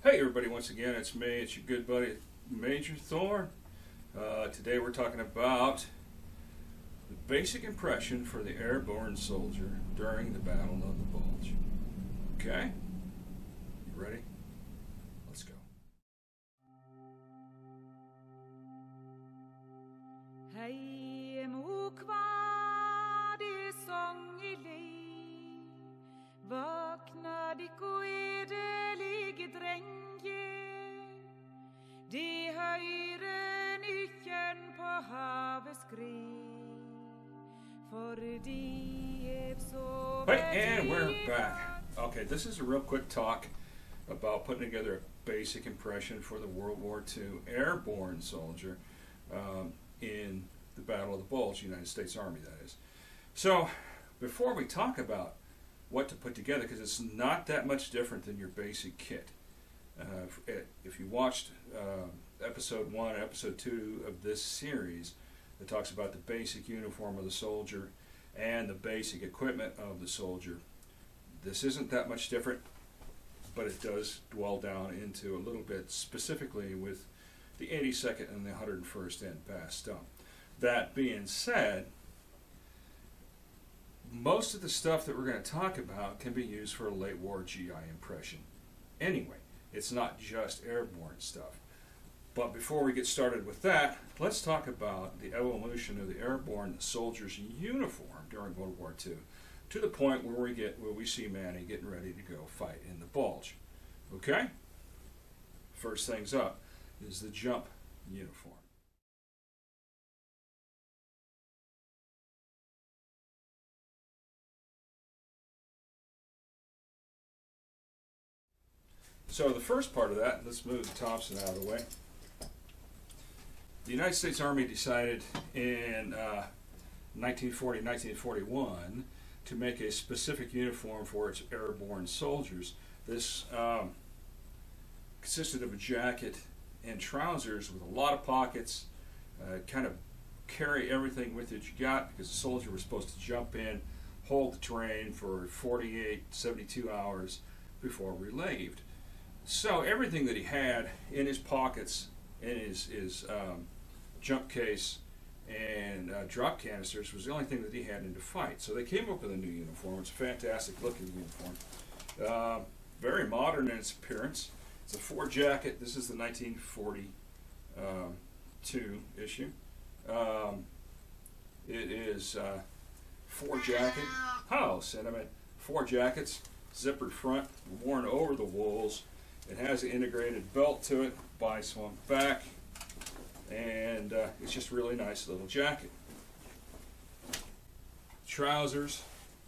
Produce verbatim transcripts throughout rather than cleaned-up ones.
Hey everybody, once again it's me, it's your good buddy Major Thorne. Uh, today we're talking about the basic impression for the airborne soldier during the Battle of the Bulge. Okay? You ready? Let's go. Hei mo kvar det sång i liv, vakna dikko edelige drenge, de høyre nykken på havet skri, for de er så Hey, and we're back. Okay, this is a real quick talk about putting together a basic impression for the World War Two airborne soldier um, in the Battle of the Bulge, United States Army, that is. So, before we talk about what to put together, because it's not that much different than your basic kit. Uh, if, if you watched uh, episode one, episode two of this series, it talks about the basic uniform of the soldier and the basic equipment of the soldier. This isn't that much different, but it does dwell down into a little bit specifically with the eighty-second and the one hundred first N B A S stuff. That being said, most of the stuff that we're going to talk about can be used for a late war G I impression. Anyway, it's not just airborne stuff. But before we get started with that, let's talk about the evolution of the airborne soldier's uniform during World War Two, to the point where we get where we see Manny getting ready to go fight in the Bulge. Okay? First things up is the jump uniform. So the first part of that, let's move the Thompson out of the way. The United States Army decided in uh, nineteen forty, nineteen forty-one to make a specific uniform for its airborne soldiers. This um, consisted of a jacket and trousers with a lot of pockets, uh, kind of carry everything with it you got, because the soldier was supposed to jump in, hold the terrain for forty-eight, seventy-two hours before relieved. So everything that he had in his pockets, in his, his um, jump case and uh, drop canisters, was the only thing that he had in to fight. So they came up with a new uniform. It's a fantastic looking uniform. Uh, very modern in its appearance. It's a Ford jacket. This is the nineteen forty-two um, issue. Um, it is uh, Ford jacket. Hello, Cinnamon. Four jackets, zippered front, worn over the wools. It has an integrated belt to it, bi-swung back, and uh, it's just a really nice little jacket. Trousers,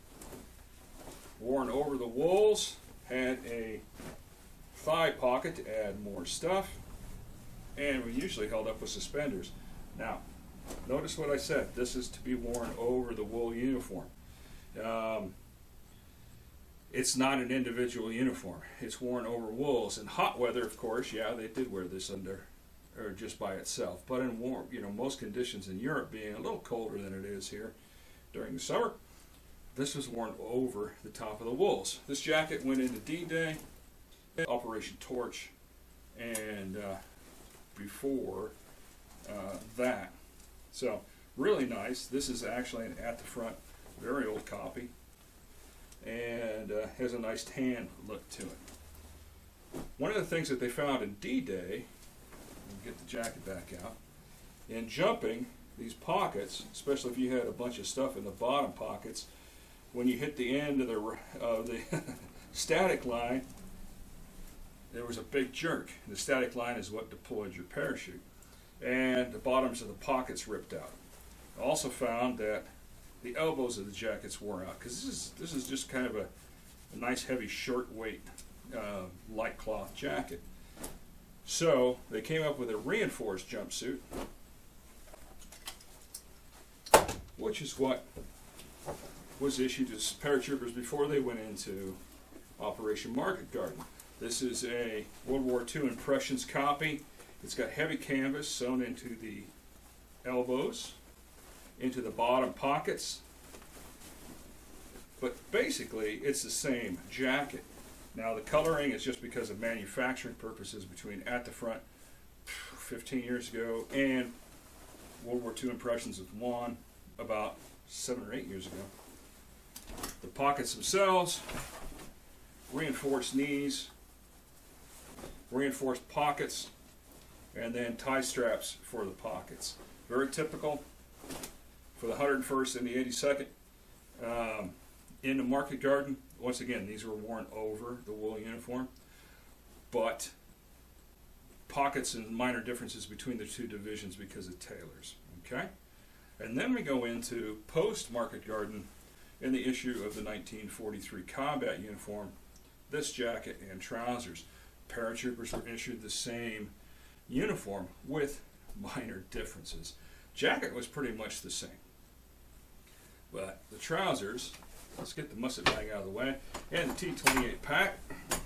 worn over the wools, had a thigh pocket to add more stuff, and we usually held up with suspenders. Now, notice what I said. This is to be worn over the wool uniform. Um, It's not an individual uniform. It's worn over wools. In hot weather, of course, yeah, they did wear this under, or just by itself. But in warm, you know, most conditions in Europe being a little colder than it is here during the summer, this was worn over the top of the wools. This jacket went into D-Day, Operation Torch, and uh, before uh, that. So, really nice. This is actually an at the front, very old copy, and uh, has a nice tan look to it. One of the things that they found in D-Day, get the jacket back out, in jumping, these pockets, especially if you had a bunch of stuff in the bottom pockets, when you hit the end of the, uh, the static line, there was a big jerk. The static line is what deployed your parachute. And the bottoms of the pockets ripped out. I also found that the elbows of the jackets wore out, because this is this is just kind of a, a nice heavy short weight uh, light cloth jacket. So they came up with a reinforced jumpsuit, which is what was issued to paratroopers before they went into Operation Market Garden. This is a World War Two impressions copy. It's got heavy canvas sewn into the elbows, into the bottom pockets, but basically it's the same jacket. Now the coloring is just because of manufacturing purposes between at the front fifteen years ago and World War Two impressions of one about seven or eight years ago. The pockets themselves, reinforced knees, reinforced pockets, and then tie straps for the pockets. Very typical for the one hundred first and the eighty-second. Um, in the market garden, once again, these were worn over the wool uniform, but pockets and minor differences between the two divisions because of tailors. Okay? And then we go into post-market garden in the issue of the nineteen forty-three combat uniform, this jacket and trousers. Paratroopers were issued the same uniform with minor differences. Jacket was pretty much the same. But the trousers, let's get the musket bag out of the way, and the T twenty-eight pack.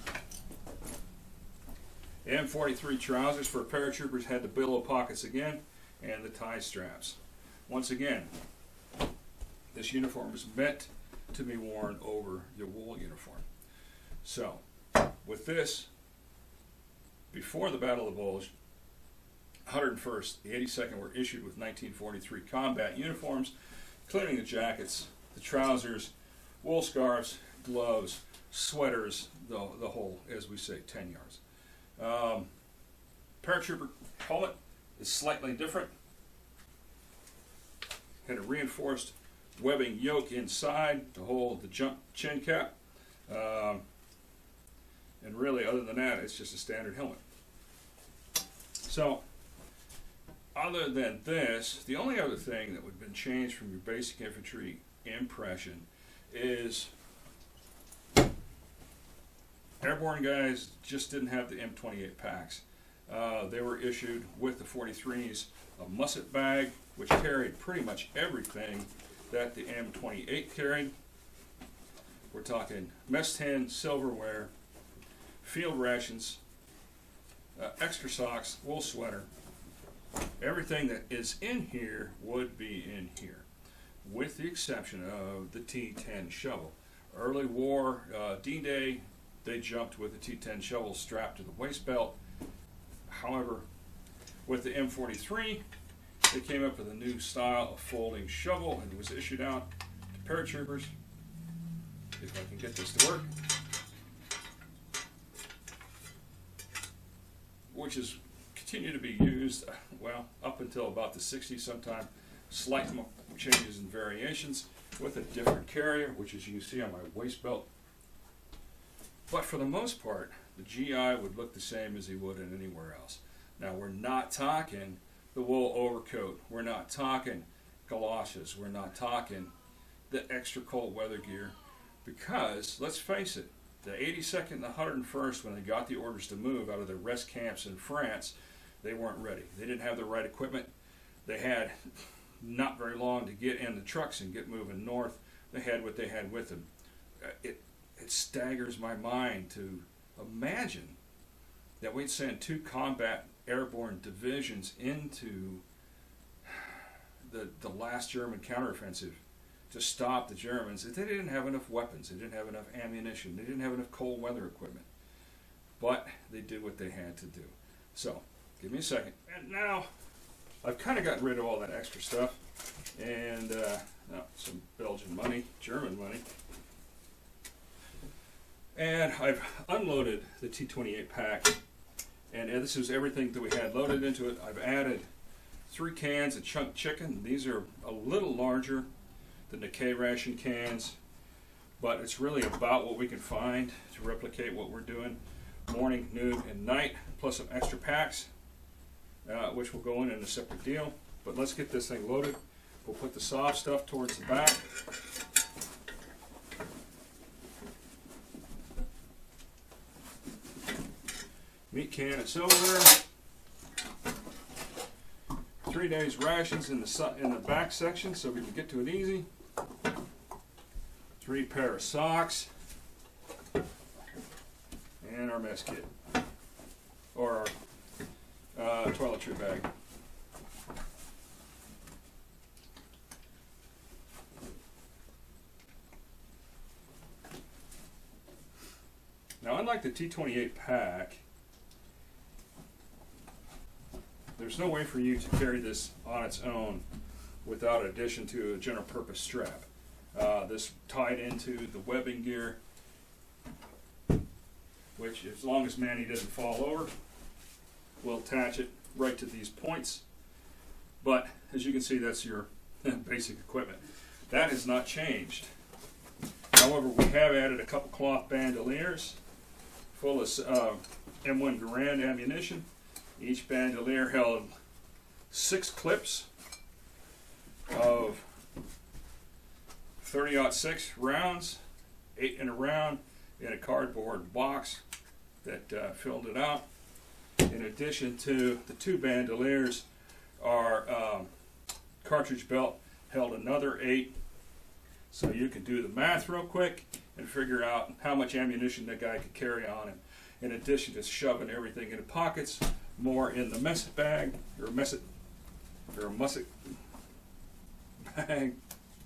M forty-three trousers for paratroopers had the billow pockets again, and the tie straps. Once again, this uniform is meant to be worn over your wool uniform. So, with this, before the Battle of the Bulge, one hundred first, the eighty-second were issued with nineteen forty-three combat uniforms, including the jackets, the trousers, wool scarves, gloves, sweaters, the, the whole, as we say, ten yards. Um, paratrooper helmet is slightly different. Had a reinforced webbing yoke inside to hold the jump chin cap. Um, and really, other than that, it's just a standard helmet. So, other than this, the only other thing that would have been changed from your basic infantry impression is airborne guys just didn't have the M twenty-eight packs. Uh, they were issued with the forty-threes a musket bag, which carried pretty much everything that the M twenty-eight carried. We're talking mess tin, silverware, field rations, uh, extra socks, wool sweater. Everything that is in here would be in here, with the exception of the T ten shovel. Early war, uh, D-Day, they jumped with the T ten shovel strapped to the waist belt. However, with the M forty-three, they came up with a new style of folding shovel, and it was issued out to paratroopers. If I can get this to work, which is continue to be used, uh, well, up until about the sixties sometime. Slight changes and variations with a different carrier, which is you can see on my waist belt. But for the most part, the G I would look the same as he would in anywhere else. Now, we're not talking the wool overcoat. We're not talking galoshes. We're not talking the extra cold weather gear. Because, let's face it, the eighty-second and the one hundred first, when they got the orders to move out of their rest camps in France, they weren't ready. They didn't have the right equipment. They had not very long to get in the trucks and get moving north. They had what they had with them. Uh, it, it staggers my mind to imagine that we'd send two combat airborne divisions into the, the last German counteroffensive to stop the Germans. They didn't have enough weapons. They didn't have enough ammunition. They didn't have enough cold weather equipment. But they did what they had to do. So, give me a second. And now, I've kind of gotten rid of all that extra stuff. And, uh, no, some Belgian money, German money. And I've unloaded the T twenty-eight pack. And uh, this is everything that we had loaded into it. I've added three cans of chunk chicken. These are a little larger than the K-ration cans, but it's really about what we can find to replicate what we're doing morning, noon, and night, plus some extra packs, uh, which will go in in a separate deal. But let's get this thing loaded. We'll put the soft stuff towards the back. Meat can of silverware. Three days rations in the in the back section, so we can get to it easy. Three pair of socks, and our mess kit, or our uh, toiletry bag. Now, unlike the T twenty-eight pack, there's no way for you to carry this on its own without addition to a general purpose strap. Uh, this tied into the webbing gear, which as long as Manny doesn't fall over, we'll attach it right to these points. But as you can see, that's your basic equipment. That has not changed. However, we have added a couple cloth bandoliers full of uh, M one Garand ammunition. Each bandolier held six clips of thirty aught six rounds, eight in a round, in a cardboard box that uh, filled it out. In addition to the two bandoliers, our um, cartridge belt held another eight. So you can do the math real quick and figure out how much ammunition that guy could carry on him. In addition to shoving everything into pockets, more in the musset bag, or musset, or musset bag.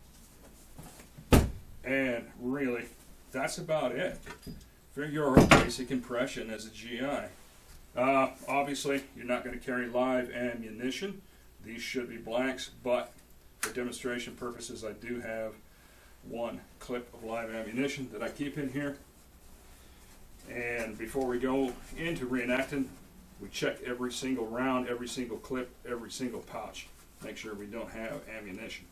And really, that's about it for your basic impression as a G I. Uh, obviously, you're not going to carry live ammunition. These should be blanks, but for demonstration purposes, I do have one clip of live ammunition that I keep in here. And before we go into reenacting, we check every single round, every single clip, every single pouch. Make sure we don't have ammunition.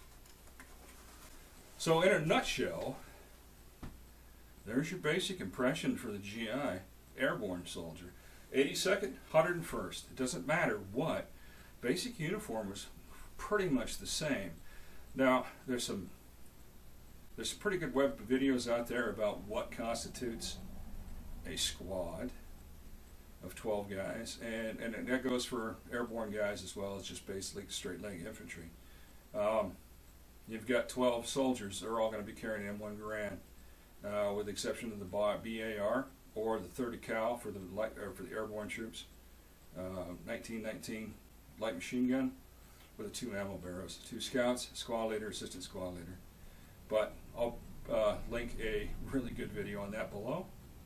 So in a nutshell, there's your basic impression for the G I airborne soldier. eighty-second, one hundred first. It doesn't matter what. Basic uniform was pretty much the same. Now, there's some there's some pretty good web videos out there about what constitutes a squad of twelve guys, and, and that goes for airborne guys as well as just basically straight leg infantry. Um, you've got twelve soldiers. They're all going to be carrying M one Garand, uh, with the exception of the B A R or the thirty cal for the light, or for the airborne troops. Uh, nineteen nineteen light machine gun with the two ammo barrels, two scouts, squad leader, assistant squad leader. But I'll uh, link a really good video on that below.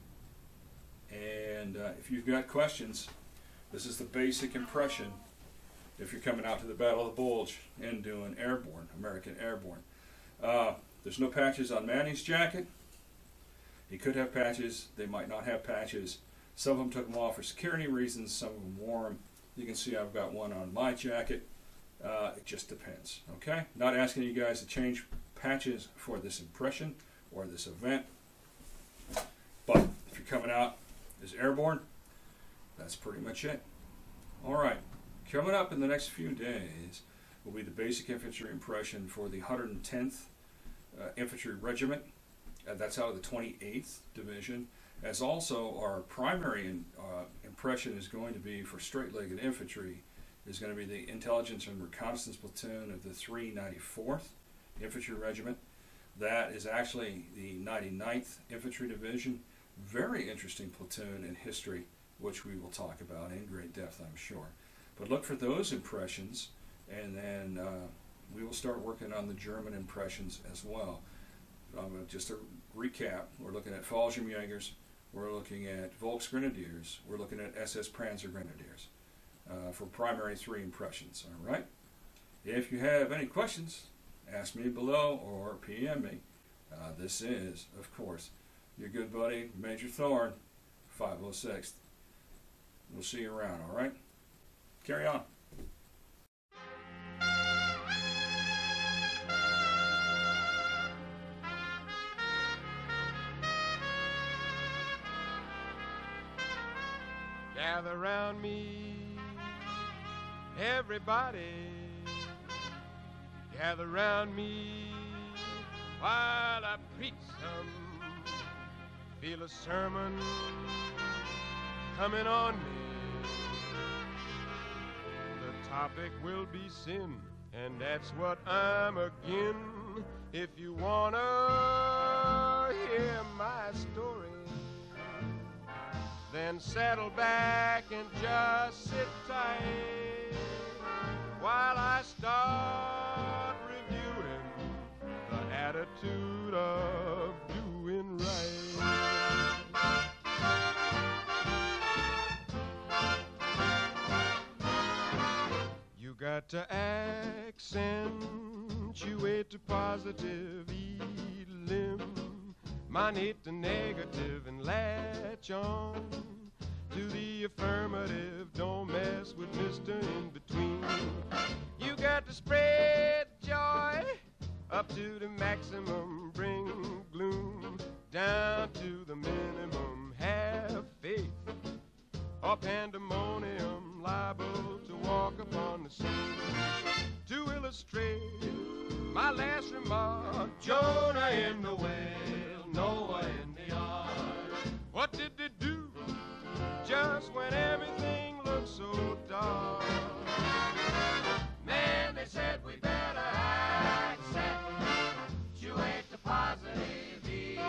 And uh, if you've got questions, this is the basic impression if you're coming out to the Battle of the Bulge and doing airborne, American Airborne. Uh, there's no patches on Manny's jacket. He could have patches. They might not have patches. Some of them took them off for security reasons. Some of them wore them. You can see I've got one on my jacket. Uh, it just depends. Okay? Not asking you guys to change patches for this impression or this event. But if you're coming out as airborne, that's pretty much it. Alright, coming up in the next few days will be the basic infantry impression for the one hundred tenth uh, Infantry Regiment. Uh, that's out of the twenty-eighth Division. As also our primary in, uh, impression is going to be for straight-legged infantry, is going to be the Intelligence and Reconnaissance Platoon of the three ninety-fourth Infantry Regiment. That is actually the ninety-ninth Infantry Division. Very interesting platoon in history, which we will talk about in great depth, I'm sure. But look for those impressions, and then uh, we will start working on the German impressions as well. Um, just to recap, we're looking at Fallschirmjägers, we're looking at Volksgrenadiers, we're looking at S S Panzer Grenadiers uh, for primary three impressions, all right? If you have any questions, ask me below or P M me. Uh, this is, of course, your good buddy, Major Thorne, five oh sixth. We'll see you around, all right? Carry on. Gather round me, everybody. Gather round me while I preach some. Feel a sermon coming on me. The topic will be sin, and that's what I'm again. If you wanna hear my story, then settle back and just sit tight while I start reviewing the attitude of doing right. got to accentuate the positive, eliminate the negative, and latch on to the affirmative. Don't mess with Mister In-Between. You got to spread joy up to the maximum, bring gloom down to the minimum. Have faith or pandemonium, liable to walk upon the scene. To illustrate my last remark, Jonah in the whale, Noah in the ark. What did they do just when everything looked so dark? Man, they said we better accentuate the positive,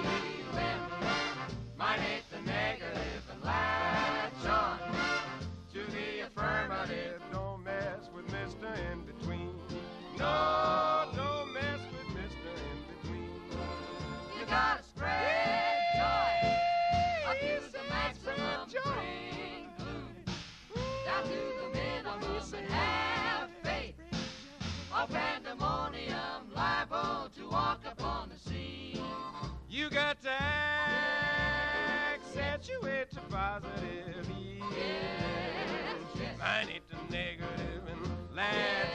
eliminate the negative, and latch on to the affirmative. Don't mess with Mister In-Between. No, don't mess with Mister In-Between. You gotta spread joy up to the maximum, bring gloom down to the minimum, and have faith or pandemonium, liable to walk upon the scene. You got to accentuate the positive, yes, yes. Minus the negative, and laugh